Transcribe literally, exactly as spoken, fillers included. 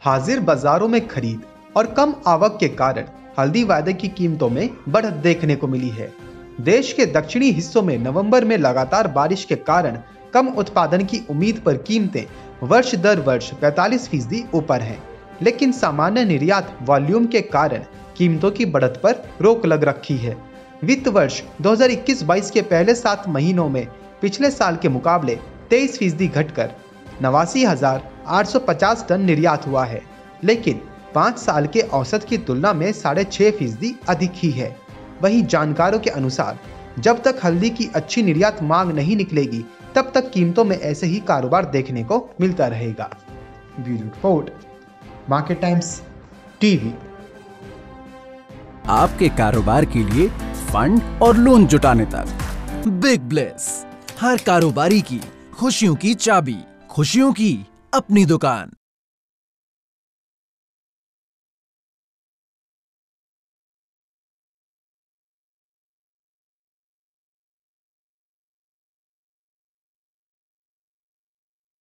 हाजिर बाजारों में खरीद और कम आवक के कारण हल्दी वायदे की कीमतों में बढ़त देखने को मिली है। देश के दक्षिणी हिस्सों में नवंबर में लगातार बारिश के कारण कम उत्पादन की उम्मीद पर कीमतें वर्ष दर वर्ष पैंतालीस फीसदी ऊपर हैं, लेकिन सामान्य निर्यात वॉल्यूम के कारण कीमतों की बढ़त पर रोक लग रखी है। वित्त वर्ष दो हज़ार इक्कीस बाईस के पहले सात महीनों में पिछले साल के मुकाबले तेईस फीसदी घटकर नवासी हजार आठ सौ पचास टन निर्यात हुआ है, लेकिन पाँच साल के औसत की तुलना में साढ़े छः फीसदी अधिक ही है। वहीं जानकारों के अनुसार जब तक हल्दी की अच्छी निर्यात मांग नहीं निकलेगी तब तक कीमतों में ऐसे ही कारोबार देखने को मिलता रहेगा। Bureau report, Market Times TV. आपके कारोबार के लिए फंड और लोन जुटाने तक बिग ब्लेस, हर कारोबारी की खुशियों की चाबी, खुशियों की अपनी दुकान।